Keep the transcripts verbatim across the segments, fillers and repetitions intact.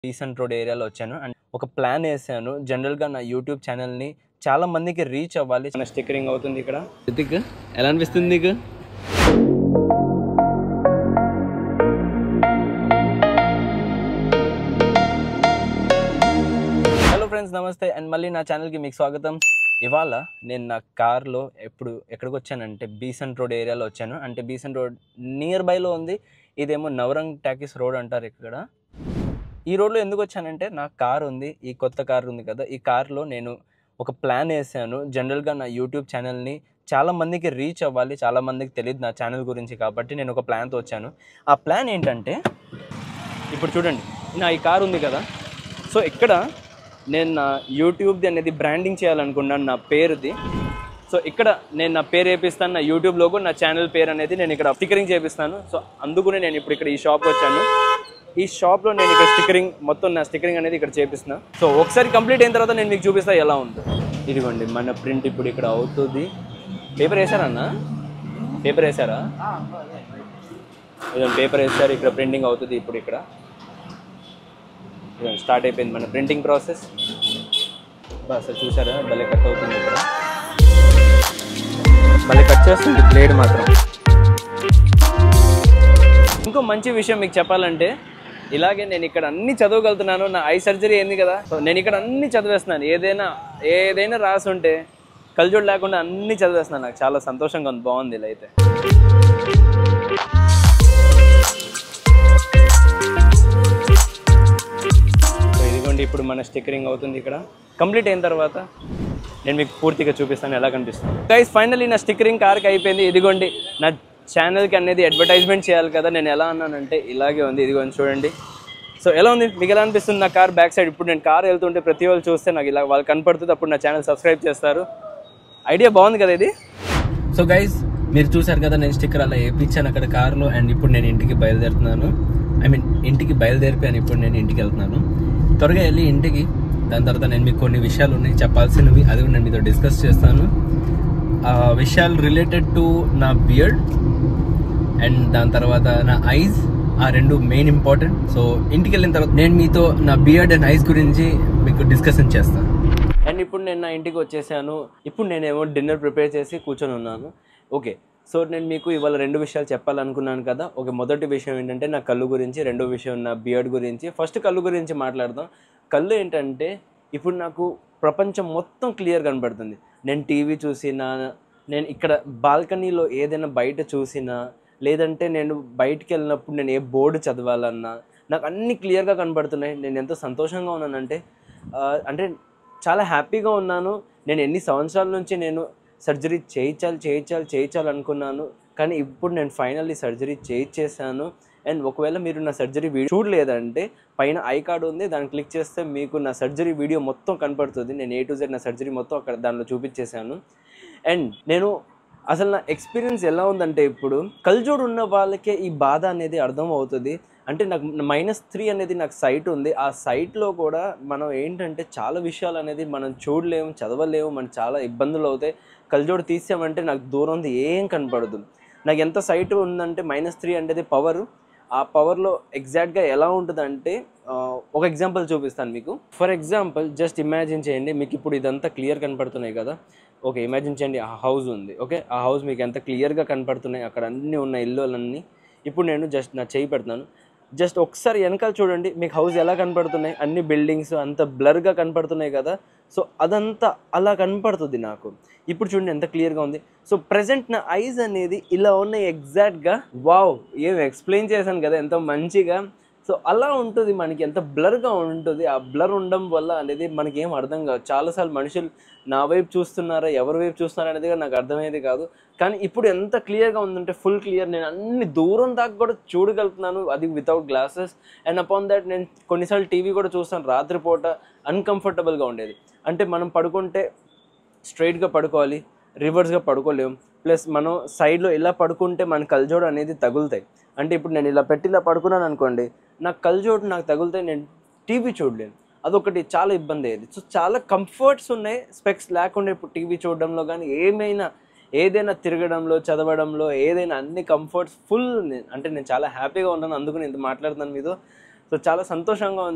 Decent road ఏరియాలో వచ్చాను and ఒక ప్లాన్ వేసాను. జనరల్గా నా యూట్యూబ్ ఛానల్ని చాలా మందికి రీచ్ అవ్వాలి. మన స్టిక్కరింగ్ అవుతుంది ఇక్కడ. రితిక్ ఎలా అనిపిస్తుంది నీకు? హలో ఫ్రెండ్స్, నమస్తే అండ్ మళ్ళీ నా ఛానల్కి మీకు స్వాగతం. ఇవాళ నేను నా కార్లో ఎప్పుడు ఎక్కడికి వచ్చానంటే బీసెంట్ రోడ్ ఏరియాలో వచ్చాను. అంటే బీసెంట్ రోడ్ నియర్ బైలో ఉంది. ఇదేమో నవరంగ్ టాకీస్ రోడ్ అంటారు ఇక్కడ. ఈ రోడ్లో ఎందుకు వచ్చానంటే నా కార్ ఉంది, ఈ కొత్త కార్ ఉంది కదా, ఈ కార్లో నేను ఒక ప్లాన్ వేసాను. జనరల్గా నా యూట్యూబ్ ఛానల్ని చాలా మందికి రీచ్ అవ్వాలి, చాలా మందికి తెలియదు నా ఛానల్ గురించి, కాబట్టి నేను ఒక ప్లాన్తో వచ్చాను. ఆ ప్లాన్ ఏంటంటే ఇప్పుడు చూడండి, నా ఈ కార్ ఉంది కదా, సో ఇక్కడ నేను నా యూట్యూబ్ది అనేది బ్రాండింగ్ చేయాలనుకున్నాను, నా పేరుది. సో ఇక్కడ నేను నా పేరు వేపిస్తాను, నా యూట్యూబ్ లోగో, నా ఛానల్ పేరు అనేది నేను ఇక్కడ స్టిక్కరింగ్ చేపిస్తాను. సో అందుకునే నేను ఇప్పుడు ఇక్కడ ఈ షాప్కి వచ్చాను. ఈ షాప్లో నేను ఇక్కడ స్టిక్కరింగ్ మొత్తం నా స్టిక్కరింగ్ అనేది ఇక్కడ చేపిస్తున్నా. సో ఒకసారి కంప్లీట్ అయిన తర్వాత నేను మీకు చూపిస్తా ఎలా ఉందో. ఇదిగోండి మన ప్రింట్ ఇప్పుడు ఇక్కడ అవుతుంది. పేపర్ వేసారా అన్న? పేపర్ వేసారా? ఇదండి పేపర్ వేసారు, ఇక్కడ ప్రింటింగ్ అవుతుంది. ఇప్పుడు ఇక్కడ ఇదండి స్టార్ట్ అయిపోయింది మన ప్రింటింగ్ ప్రాసెస్. అసలు చూసారా భలే కట్ అవుతుంది, ఇక్కడ భలే కట్ చేస్తుంది బ్లేడ్ మాత్రం. ఇంకో మంచి విషయం మీకు చెప్పాలంటే, ఇలాగే నేను ఇక్కడ అన్ని చదవగలుగుతున్నాను. నా ఐ సర్జరీ అయింది కదా, సో నేను ఇక్కడ అన్ని చదివేస్తున్నాను. ఏదైనా ఏదైనా రాసి ఉంటే కళ్ళజోడు లేకుండా అన్ని చదివేస్తున్నాను. నాకు చాలా సంతోషంగా ఉంది, బాగుంది ఇలా అయితే. సో ఇదిగోండి ఇప్పుడు మన స్టిక్కరింగ్ అవుతుంది. ఇక్కడ కంప్లీట్ అయిన తర్వాత నేను మీకు పూర్తిగా చూపిస్తాను ఎలా కనిపిస్తుంది. గైస్ ఫైనల్లీ నా స్టిక్కరింగ్ కార్కి అయిపోయింది. ఇదిగోండి నా ఛానల్కి అనేది అడ్వర్టైజ్మెంట్ చేయాలి కదా, నేను ఎలా అన్నానంటే ఇలాగే ఉంది. ఇదిగోండి చూడండి. సో ఎలా ఉంది, మీకు ఎలా అనిపిస్తుంది నా కార్ బ్యాక్ సైడ్? ఇప్పుడు నేను కార్ వెళ్తుంటే ప్రతి వాళ్ళు చూస్తే నాకు ఇలా వాళ్ళు కనపడుతుంది, అప్పుడు నా ఛానల్ సబ్స్క్రైబ్ చేస్తారు. ఐడియా బాగుంది కదా ఇది. సో గైస్ మీరు చూసారు కదా, నేను స్టిక్కర్ అలా వేయించాను అక్కడ కార్లో. అండ్ ఇప్పుడు నేను ఇంటికి బయలుదేరుతున్నాను. ఐ మీన్ ఇంటికి బయలుదేరిపోయాను. ఇప్పుడు నేను ఇంటికి వెళ్తున్నాను. త్వరగా వెళ్ళి ఇంటికి, దాని తర్వాత నేను మీకు కొన్ని విషయాలు ఉన్నాయి చెప్పాల్సినవి, అది కూడా నేను మీతో డిస్కస్ చేస్తాను. ఆ విషయాలు రిలేటెడ్ టు నా బియర్డ్ అండ్ దాని తర్వాత నా ఐస్, ఆ రెండు మెయిన్ ఇంపార్టెంట్. సో ఇంటికి వెళ్ళిన తర్వాత నేను మీతో నా బియర్డ్ అండ్ ఐస్ గురించి మీకు డిస్కషన్ చేస్తాను. అండ్ ఇప్పుడు నేను నా ఇంటికి వచ్చేసాను. ఇప్పుడు నేనేమో డిన్నర్ ప్రిపేర్ చేసి కూర్చొని ఉన్నాను. ఓకే, సో నేను మీకు ఇవాళ రెండు విషయాలు చెప్పాలనుకున్నాను కదా. ఓకే, మొదటి విషయం ఏంటంటే నా కళ్ళు గురించి, రెండో విషయం నా బియర్డ్ గురించి. ఫస్ట్ కళ్ళు గురించి మాట్లాడదాం. కళ్ళు ఏంటంటే ఇప్పుడు నాకు ప్రపంచం మొత్తం క్లియర్ కనబడుతుంది. నేను టీవీ చూసినా, నేను ఇక్కడ బాల్కనీలో ఏదైనా బయట చూసినా, లేదంటే నేను బయటికి వెళ్ళినప్పుడు నేను ఏ బోర్డు చదవాలన్నా నాకు అన్నీ క్లియర్గా కనబడుతున్నాయి. నేను ఎంతో సంతోషంగా ఉన్నానంటే అంటే చాలా హ్యాపీగా ఉన్నాను. నేను ఎన్ని సంవత్సరాల నుంచి నేను సర్జరీ చేయించాలి చేయించాలి చేయించాలి అనుకున్నాను, కానీ ఇప్పుడు నేను ఫైనల్లీ సర్జరీ చేయించేసాను. అండ్ ఒకవేళ మీరు నా సర్జరీ వీడియో చూడలేదంటే పైన ఐ కార్డ్ ఉంది, దాన్ని క్లిక్ చేస్తే మీకు నా సర్జరీ వీడియో మొత్తం కనపడుతుంది. నేను ఏ టు జెడ్ నా సర్జరీ మొత్తం అక్కడ దానిలో చూపించేశాను. అండ్ నేను అసలు నా ఎక్స్పీరియన్స్ ఎలా ఉందంటే, ఇప్పుడు కళ్ళజోడు ఉన్న వాళ్ళకే ఈ బాధ అనేది అర్థం అవుతుంది. అంటే నాకు మైనస్ త్రీ అనేది నాకు సైట్ ఉంది. ఆ సైట్లో కూడా మనం ఏంటంటే చాలా విషయాలు అనేది మనం చూడలేము, చదవలేము, మనకు చాలా ఇబ్బందులు అవుతాయి. కళ్ళజోడు తీసామంటే నాకు దూరం ఉంది ఏం కనపడదు. నాకు ఎంత సైట్ ఉందంటే మైనస్ త్రీ అనేది పవర్. ఆ పవర్లో ఎగ్జాక్ట్గా ఎలా ఉంటుందంటే ఒక ఎగ్జాంపుల్ చూపిస్తాను మీకు. ఫర్ ఎగ్జాంపుల్ జస్ట్ ఇమాజిన్ చేయండి, మీకు ఇప్పుడు ఇదంతా క్లియర్ కనపడుతున్నాయి కదా. ఓకే, ఇమాజిన్ చేయండి ఆ హౌస్ ఉంది. ఓకే, ఆ హౌస్ మీకు ఎంత క్లియర్గా కనపడుతున్నాయి, అక్కడ అన్నీ ఉన్న ఇల్లులన్నీ. ఇప్పుడు నేను జస్ట్ నా చేయి పెడుతున్నాను, జస్ట్ ఒకసారి వెనకాల చూడండి, మీకు హౌస్ ఎలా కనపడుతున్నాయి, అన్ని బిల్డింగ్స్ అంత బ్లర్గా కనపడుతున్నాయి కదా. సో అదంతా అలా కనపడుతుంది నాకు. ఇప్పుడు చూడండి ఎంత క్లియర్గా ఉంది. సో ప్రజెంట్ నా ఐస్ అనేది ఇలా ఉన్నాయి ఎగ్జాక్ట్గా. వావ్, ఏం ఎక్స్ప్లెయిన్ చేశాను కదా ఎంతో మంచిగా. సో అలా ఉంటుంది, మనకి ఎంత బ్లర్గా ఉంటుంది. ఆ బ్లర్ ఉండడం వల్ల అనేది మనకి ఏం అర్థం కాదు. చాలాసార్లు మనుషులు నా వైపు చూస్తున్నారా, ఎవరి వైపు చూస్తున్నారా అనేది నాకు అర్థమయ్యేది కాదు. కానీ ఇప్పుడు ఎంత క్లియర్గా ఉందంటే ఫుల్ క్లియర్. నేను అన్ని దూరం దాకా కూడా చూడగలుగుతున్నాను, అది without glasses. And upon that నేను కొన్నిసార్లు టీవీ కూడా చూస్తాను రాత్రిపూట, అన్కంఫర్టబుల్గా ఉండేది. అంటే మనం పడుకుంటే స్ట్రైట్గా పడుకోవాలి, రివర్స్గా పడుకోలేము. ప్లస్ మనం సైడ్లో ఇలా పడుకుంటే మన కళ్ళజోడు అనేది తగులుతాయి. అంటే ఇప్పుడు నేను ఇలా పెట్టి ఇలా పడుకున్నాను అనుకోండి, నా కళ్ళజోడు నాకు తగులుతాయి, నేను టీవీ చూడలేను. అదొకటి చాలా ఇబ్బంది అయ్యేది. సో చాలా కంఫర్ట్స్ ఉన్నాయి స్పెక్స్ లేకుండా ఇప్పుడు టీవీ చూడడంలో, కానీ ఏమైనా ఏదైనా తిరగడంలో, చదవడంలో, ఏదైనా అన్ని కంఫర్ట్స్ ఫుల్. అంటే నేను చాలా హ్యాపీగా ఉన్నాను, అందుకు నేను మాట్లాడుతున్నాను మీతో. సో చాలా సంతోషంగా ఉంది.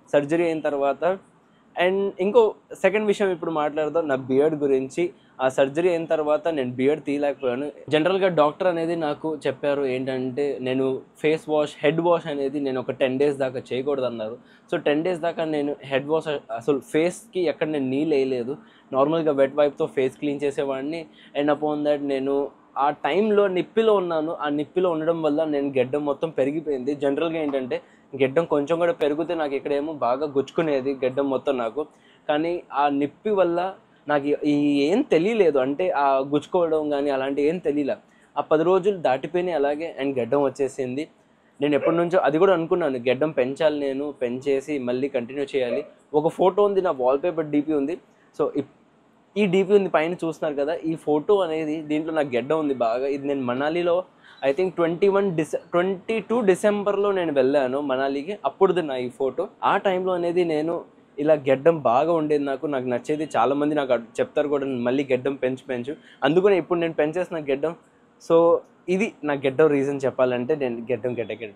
సర్జరీ అయిన తర్వాత. అండ్ ఇంకో సెకండ్ విషయం ఇప్పుడు మాట్లాడదాం నా బియర్డ్ గురించి. ఆ సర్జరీ అయిన తర్వాత నేను బియర్డ్ తీయలేకపోయాను. జనరల్గా డాక్టర్ అనేది నాకు చెప్పారు ఏంటంటే నేను ఫేస్ వాష్ హెడ్ వాష్ అనేది నేను ఒక టెన్ డేస్ దాకా చేయకూడదు అన్నారు. సో టెన్ డేస్ దాకా నేను హెడ్ వాష్ అసలు ఫేస్కి ఎక్కడ నేను నీళ్ళు వేయలేదు. నార్మల్గా వెట్ వైప్తో ఫేస్ క్లీన్ చేసేవాడిని. అండ్ అపాన్ దట్ నేను ఆ టైంలో నిప్పిలో ఉన్నాను. ఆ నిప్పిలో ఉండడం వల్ల నేను గెడ్డం మొత్తం పెరిగిపోయింది. జనరల్గా ఏంటంటే గెడ్డం కొంచెం కూడా పెరిగితే నాకు ఇక్కడేమో బాగా గుచ్చుకునేది గెడ్డం మొత్తం నాకు. కానీ ఆ నిప్పి వల్ల నాకు ఈ ఏం తెలియలేదు, అంటే ఆ గుచ్చుకోవడం కానీ అలాంటివి ఏం తెలియలే. ఆ పది రోజులు దాటిపోయినాయి అలాగే. అండ్ గెడ్డం వచ్చేసింది. నేను ఎప్పటి నుంచో అది కూడా అనుకున్నాను గెడ్డం పెంచాలి, నేను పెంచేసి మళ్ళీ కంటిన్యూ చేయాలి. ఒక ఫోటో ఉంది, నా వాల్పేపర్ డీపీ ఉంది. సో ఈ డీపీ ఉంది పైన చూస్తున్నారు కదా, ఈ ఫోటో అనేది దీంట్లో నాకు గెడ్డం ఉంది బాగా. ఇది నేను మనాలిలో I think twenty one dece twenty two డిసెంబర్లో నేను వెళ్ళాను మనాలికి. అప్పుడుది నా ఈ ఫోటో. ఆ టైంలో అనేది నేను ఇలా గెడ్డం బాగా ఉండేది, నాకు నాకు నచ్చేది. చాలామంది నాకు చెప్తారు కూడా మళ్ళీ గెడ్డం పెంచు పెంచు అందుకని ఇప్పుడు నేను పెంచేసిన గెడ్డం. సో ఇది నా గెడ్డం రీజన్ చెప్పాలంటే. నేను గెడ్డం గెడ్డ గెడ్డ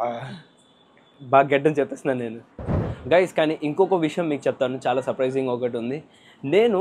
బాగా గెడ్డం చెప్పేస్తున్నాను నేను గైస్. కానీ ఇంకొక విషయం మీకు చెప్తాను, చాలా సర్ప్రైజింగ్ ఒకటి ఉంది. నేను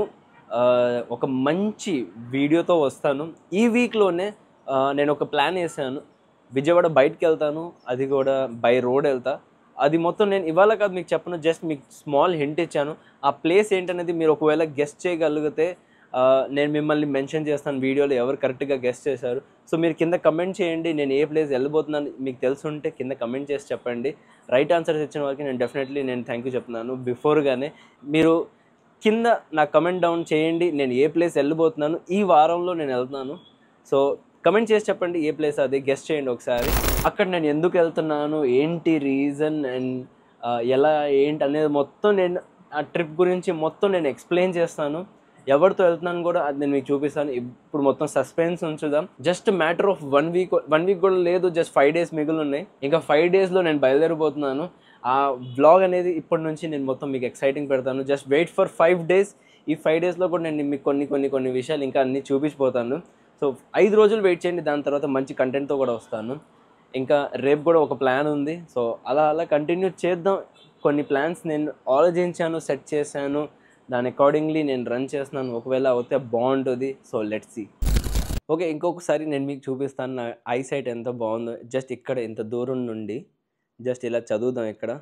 ఒక మంచి వీడియోతో వస్తాను ఈ వీక్లోనే. నేను ఒక ప్లాన్ వేసాను, విజయవాడ బయటకు వెళ్తాను, అది కూడా బై రోడ్ వెళ్తా. అది మొత్తం నేను ఇవాళ కాదు మీకు చెప్పను, జస్ట్ మీకు స్మాల్ హింట్ ఇచ్చాను. ఆ ప్లేస్ ఏంటనేది మీరు ఒకవేళ గెస్ట్ చేయగలిగితే నేను మిమ్మల్ని మెన్షన్ చేస్తాను వీడియోలో ఎవరు కరెక్ట్గా గెస్ట్ చేశారు. సో మీరు కింద కమెంట్ చేయండి, నేను ఏ ప్లేస్ వెళ్ళబోతున్నాను మీకు తెలుసుంటే కింద కమెంట్ చేసి చెప్పండి. రైట్ ఆన్సర్స్ ఇచ్చిన వాళ్ళకి నేను డెఫినెట్లీ నేను థ్యాంక్ యూ చెప్తున్నాను. బిఫోర్గానే మీరు కింద నా కమెంట్ డౌన్ చేయండి, నేను ఏ ప్లేస్ వెళ్ళబోతున్నాను, ఈ వారంలో నేను వెళ్తున్నాను. సో కమెంట్ చేసి చెప్పండి ఏ ప్లేస్ అది, గెస్ట్ చేయండి ఒకసారి. అక్కడ నేను ఎందుకు వెళ్తున్నాను, ఏంటి రీజన్, అండ్ ఎలా ఏంటి అనేది మొత్తం నేను ఆ ట్రిప్ గురించి మొత్తం నేను ఎక్స్ప్లెయిన్ చేస్తాను. ఎవరితో వెళ్తున్నాను కూడా అది నేను మీకు చూపిస్తాను. ఇప్పుడు మొత్తం సస్పెన్స్ ఉంచుదాం. Just matter of one week one week కూడా లేదు, జస్ట్ ఫైవ్ డేస్ మిగిలి ఉన్నాయి. ఇంకా ఫైవ్ డేస్లో నేను బయలుదేరిపోతున్నాను. ఆ వ్లాగ్ అనేది ఇప్పటి నుంచి నేను మొత్తం మీకు ఎక్సైటింగ్ పెడతాను. Just wait for five days. ఈ ఫైవ్ డేస్లో కూడా నేను మీకు కొన్ని కొన్ని కొన్ని విషయాలు ఇంకా అన్నీ చూపించిపోతాను. సో ఐదు రోజులు వెయిట్ చేయండి, దాని తర్వాత మంచి కంటెంట్తో కూడా వస్తాను. ఇంకా రేపు కూడా ఒక ప్లాన్ ఉంది. సో అలా అలా కంటిన్యూ చేద్దాం. కొన్ని ప్లాన్స్ నేను ఆలోచించాను, సెట్ చేశాను, దాని అకార్డింగ్లీ నేను రన్ చేస్తున్నాను. ఒకవేళ అవుతే బాగుంటుంది. So let's see. ఓకే, ఇంకొకసారి నేను మీకు చూపిస్తాను నా ఐసైట్ ఎంత బాగుందో. జస్ట్ ఇక్కడ ఇంత దూరం నుండి జస్ట్ ఇలా చదువుదాం. ఇక్కడ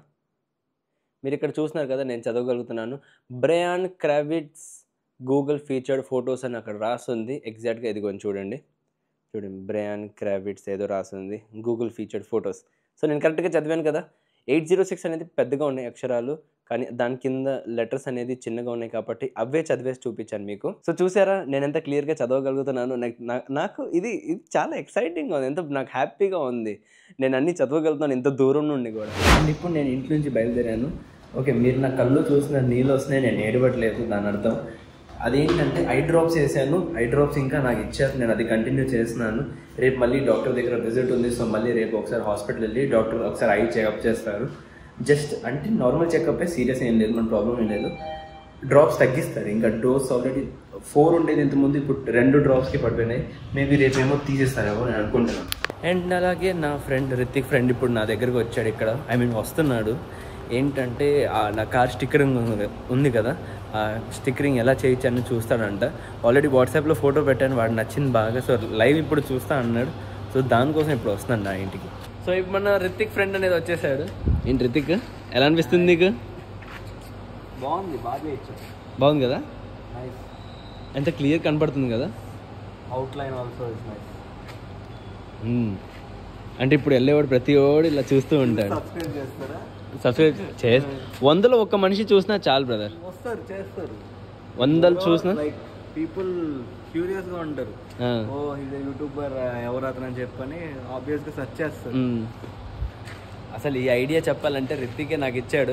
మీరు ఇక్కడ చూస్తున్నారు కదా, నేను చదవగలుగుతున్నాను. Bryan Kravitz Google featured photos అని అక్కడ రాస్తుంది. ఎగ్జాక్ట్గా ఇది కొంచెం చూడండి చూడండి బ్రయాన్ క్రావిట్స్ ఏదో రాస్తుంది గూగుల్ ఫీచర్డ్ ఫొటోస్. సో నేను కరెక్ట్గా చదివాను కదా. ఎయిట్ జీరో సిక్స్ అనేది పెద్దగా ఉన్నాయి అక్షరాలు, కానీ దాని కింద లెటర్స్ అనేది చిన్నగా ఉన్నాయి కాబట్టి అవే చదివేసి చూపించాను మీకు. సో చూసారా నేను ఎంత క్లియర్గా చదవగలుగుతున్నాను. నాకు ఇది ఇది చాలా ఎక్సైటింగ్గా ఉంది, ఎంత నాకు హ్యాపీగా ఉంది. నేను అన్నీ చదవగలుగుతాను ఇంత దూరం నుండి కూడా. అండ్ ఇప్పుడు నేను ఇంటి నుంచి బయలుదేరాను. ఓకే, మీరు నా కళ్ళు చూసిన నీళ్ళు వస్తున్నాయి, నేను ఏడవట్లేదు. దాని అర్థం అదేంటంటే ఐ డ్రాప్స్ వేసాను. ఐ డ్రాప్స్ ఇంకా నాకు ఇచ్చారు, నేను అది కంటిన్యూ చేస్తున్నాను. రేపు మళ్ళీ డాక్టర్ దగ్గర విజిట్ ఉంది. సో మళ్ళీ రేపు ఒకసారి హాస్పిటల్ వెళ్ళి డాక్టర్ ఒకసారి ఐ చెకప్ చేస్తారు. జస్ట్ అంటే నార్మల్ చెకప్, సీరియస్ ఏం లేదు, మన ప్రాబ్లం ఏం లేదు. డ్రాప్స్ తగ్గిస్తారు. ఇంకా డోస్ ఆల్రెడీ ఫోర్ ఉండేది ఇంతకుముందు, ఇప్పుడు రెండు డ్రాప్స్కి పడిపోయినాయి. మేబీ రేపేమో తీసేస్తారేమో నేను అనుకుంటున్నాను. అండ్ అలాగే నా ఫ్రెండ్ రితిక్ ఫ్రెండ్ ఇప్పుడు నా దగ్గరకు వచ్చాడు. ఇక్కడ ఐ మీన్ వస్తున్నాడు. ఏంటంటే నా కార్ స్టిక్కరింగ్ ఉంది కదా, ఆ స్టిక్కరింగ్ ఎలా చేయొచ్చని చూస్తాడంట. ఆల్రెడీ వాట్సాప్లో ఫోటో పెట్టాను, వాడు నచ్చింది బాగా. సో లైవ్ ఇప్పుడు చూస్తా అన్నాడు. సో దానికోసం ఇప్పుడు వస్తున్నాను నా ఇంటికి. సో ఇప్పుడు మన రితిక్ ఫ్రెండ్ అనేది వచ్చేసాడు. ఏంటి రితిక్, ఎలా అనిపిస్తుంది నీకు? బాగుంది, బాగా చేయొచ్చు. బాగుంది కదా, ఎంత క్లియర్ కనపడుతుంది కదా. Outline also is nice. అంటే ఇప్పుడు వెళ్ళేవాడు ప్రతి వాడు ఇలా చూస్తూ ఉంటాడు. సబ్స్క్రైబ్ చేస్తారా? సబ్స్క్రైబ్ చే వందలో ఒక్క మనిషి చూసినా చాలు బ్రదర్. వస్తారు, చేస్తారు. వందలు చూసినా లైక్ పీపుల్ క్యూరియస్ గా ఉంటారు. ఓ ఇది యూట్యూబర్ ఎవరు అతను అని చెప్పని ఆబ్వియస్ గా సెర్చ్ చేస్తారు. అసలు ఈ ఐడియా చెప్పాలంటే రితికే నాకు ఇచ్చాడు.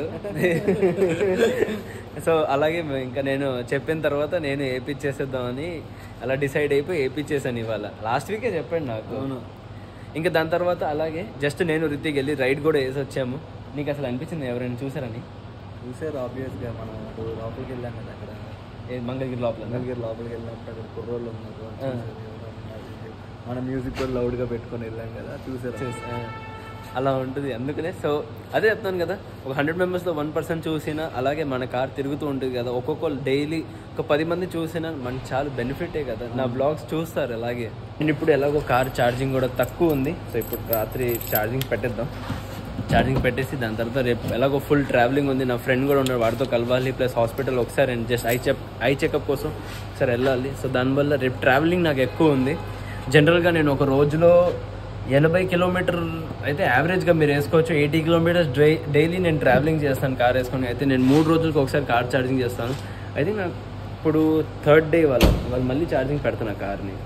సో అలాగే ఇంకా నేను చెప్పిన తర్వాత నేను ఏపిచ్చేసేద్దామని అలా డిసైడ్ అయిపోయి ఏపిచ్చేసాను ఇవాళ. లాస్ట్ వీకే చెప్పాడు నాకు. అవును. ఇంకా దాని తర్వాత అలాగే జస్ట్ నేను రితిక్ వెళ్ళి రైడ్ కూడా వేసి వచ్చాము. నీకు అసలు అనిపించింది ఎవరైనా చూసారని? చూసారు ఆబ్వియస్గా. మనం లోపలికి వెళ్ళాం కదా, అక్కడ మంగళగిరి లోపల మంగళగిరి లోపలికి వెళ్ళినప్పుడు అక్కడ కుర్రోళ్ళు ఉన్నారు. మన మ్యూజిక్ కూడా లౌడ్గా పెట్టుకొని వెళ్ళాం కదా, చూసారు. అలా ఉంటుంది. అందుకనే సో అదే చెప్తాను కదా, ఒక హండ్రెడ్ మెంబర్స్లో వన్ పర్సెంట్ చూసినా అలాగే మన కార్ తిరుగుతూ ఉంటుంది కదా, ఒక్కొక్కరు డైలీ ఒక పది మంది చూసినా మనకి చాలా బెనిఫిటే కదా. నా బ్లాగ్స్ చూస్తారు అలాగే. నేను ఇప్పుడు ఎలాగో కార్ ఛార్జింగ్ కూడా తక్కువ ఉంది, సో ఇప్పుడు రాత్రి ఛార్జింగ్ పెట్టేద్దాం. ఛార్జింగ్ పెట్టేసి దాని తర్వాత రేపు ఎలాగో ఫుల్ ట్రావెలింగ్ ఉంది, నా ఫ్రెండ్ కూడా ఉన్నాడు, వాడితో కలవాలి. ప్లస్ హాస్పిటల్ ఒకసారి just eye check eye checkup కోసం ఒకసారి వెళ్ళాలి. సో దానివల్ల రేపు ట్రావెలింగ్ నాకు ఎక్కువ ఉంది. జనరల్గా నేను ఒక రోజులో ఎనభై కిలోమీటర్ అయితే యావరేజ్గా మీరు వేసుకోవచ్చు. ఎయిటీ కిలోమీటర్స్ డై డైలీ నేను ట్రావెలింగ్ చేస్తాను కార్ వేసుకొని. అయితే నేను మూడు రోజులకు ఒకసారి కార్ ఛార్జింగ్ చేస్తాను. అయితే నాకు ఇప్పుడు థర్డ్ డే వాళ్ళ వాళ్ళు మళ్ళీ ఛార్జింగ్ పెడతాను ఆ కార్ని.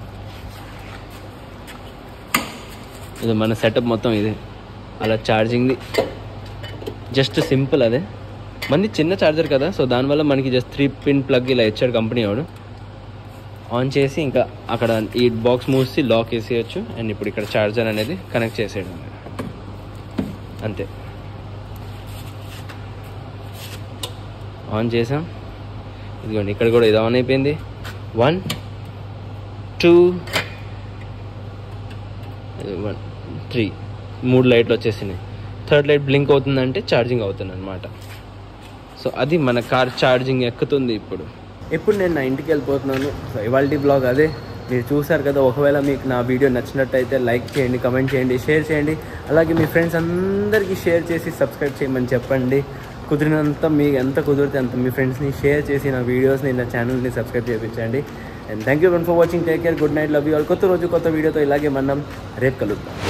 ఇది మన సెటప్ మొత్తం ఇదే, అలా ఛార్జింగ్ది జస్ట్ సింపుల్. అదే మంది చిన్న ఛార్జర్ కదా, సో దానివల్ల మనకి జస్ట్ త్రీ పిన్ ప్లగ్ ఇలా ఇచ్చాడు కంపెనీ వాడు. ఆన్ చేసి ఇంకా అక్కడ ఈ బాక్స్ మూసి లాక్ వేసేయచ్చు. అండ్ ఇప్పుడు ఇక్కడ ఛార్జర్ అనేది కనెక్ట్ చేసేయడం అంతే. ఆన్ చేసాం, ఇదిగోండి ఇక్కడ కూడా ఇది ఆన్ అయిపోయింది. వన్ టూ వన్ త్రీ మూడు లైట్లు వచ్చేసినాయి. థర్డ్ లైట్ బ్లింక్ అవుతుందంటే ఛార్జింగ్ అవుతుంది అనమాట. సో అది మన కార్ ఛార్జింగ్ ఎక్కుతుంది ఇప్పుడు. ఇప్పుడు నేను నా ఇంటికి వెళ్ళిపోతున్నాను. సో ఇవాల్టి బ్లాగ్ అదే, మీరు చూసారు కదా. ఒకవేళ మీకు నా వీడియో నచ్చినట్టయితే లైక్ చేయండి, కమెంట్ చేయండి, షేర్ చేయండి. అలాగే మీ ఫ్రెండ్స్ అందరికీ షేర్ చేసి సబ్స్క్రైబ్ చేయమని చెప్పండి. కుదిరినంత మీకు ఎంత కుదిరితే అంత మీ ఫ్రెండ్స్ని షేర్ చేసి నా వీడియోస్ని, నా ఛానల్ని సబ్స్క్రైబ్ చేయించండి. And thank you for watching. Take care, good night, love you all. కొత్త రోజు కొత్త వీడియోతో ఇలాగే మనం రేపు కలుద్దాం.